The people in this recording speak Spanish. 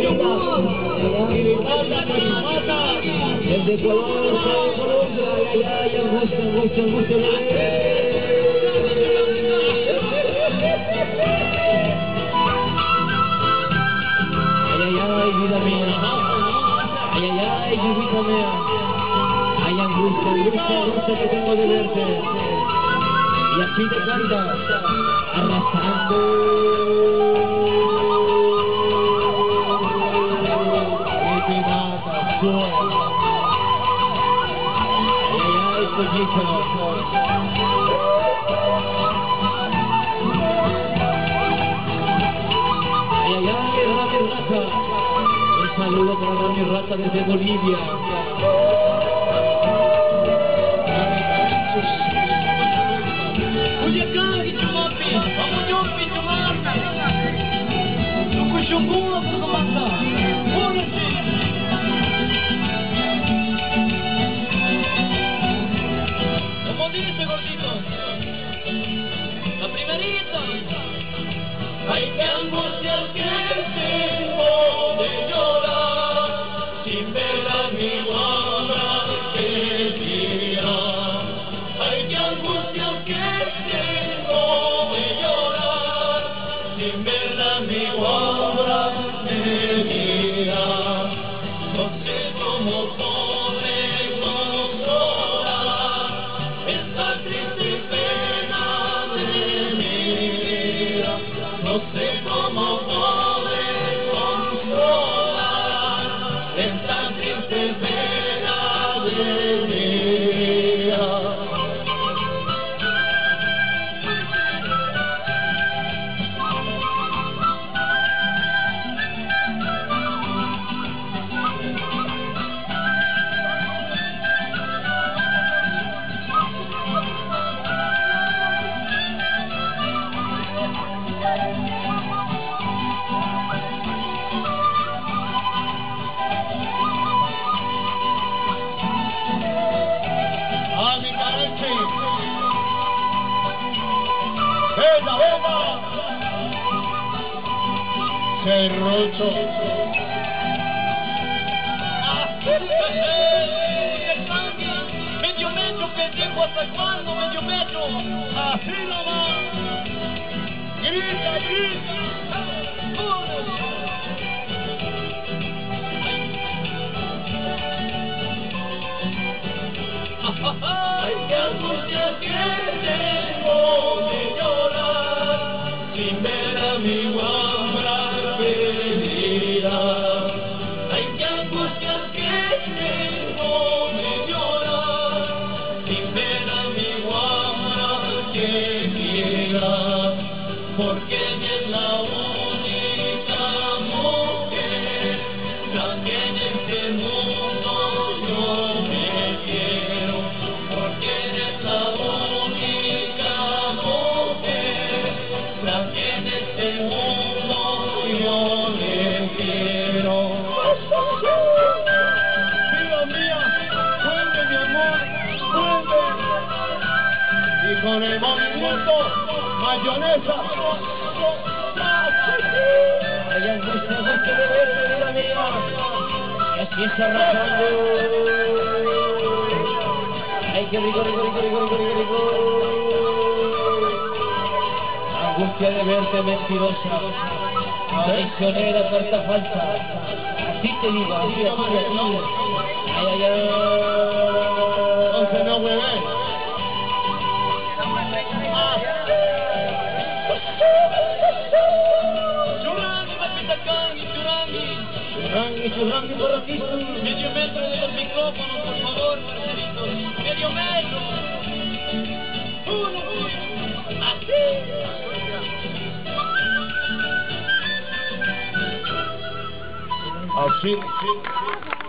Desde Ecuador, Colombia, ay, angustia, ay, vida mía, ay, lluvita mía, ay, angustia que tengo de verte, y así te canta, arrasando. Un saludo para Rami Rata desde Bolivia. Como dice gordito, la primerita. Ay, qué angustia que tengo de llorar sin ver a mi guagua querida. Ay, qué angustia que tengo de llorar sin ver a mi guagua querida. No sé cómo podré consolar esta triste pena de mi vida. No sé cómo podré consolar esta triste pena de mi vida. ¡Venga! Cerrocho. Medio metro, pendejo, ¿hasta cuándo? Medio metro. Así nomás. Grita. Ay, qué angustia que tengo de llorar sin ver a mi guambra querida. Ay, qué angustia que tengo de llorar sin ver a mi guambra querida, porque ella es la única mujer la que en este mundo yo me quiero. Porque eres la única mujer la que en este mundo yo le quiero. Vida mía, vuelve mi amor, vuelve. Y con el movimiento, mayonesa. Ay, angustia de verte, vida mía, y así está arrasando. Ay, qué rico. Angustia de verte, mentirosa, traicionera, carta falsa. Así te digo, así. Ay. Entonces no hueve. Churangi, papita Cangi, Churangi, por aquí. Medio metro de los micrófonos, por favor, parceritos. Medio metro. Uno, así. Así.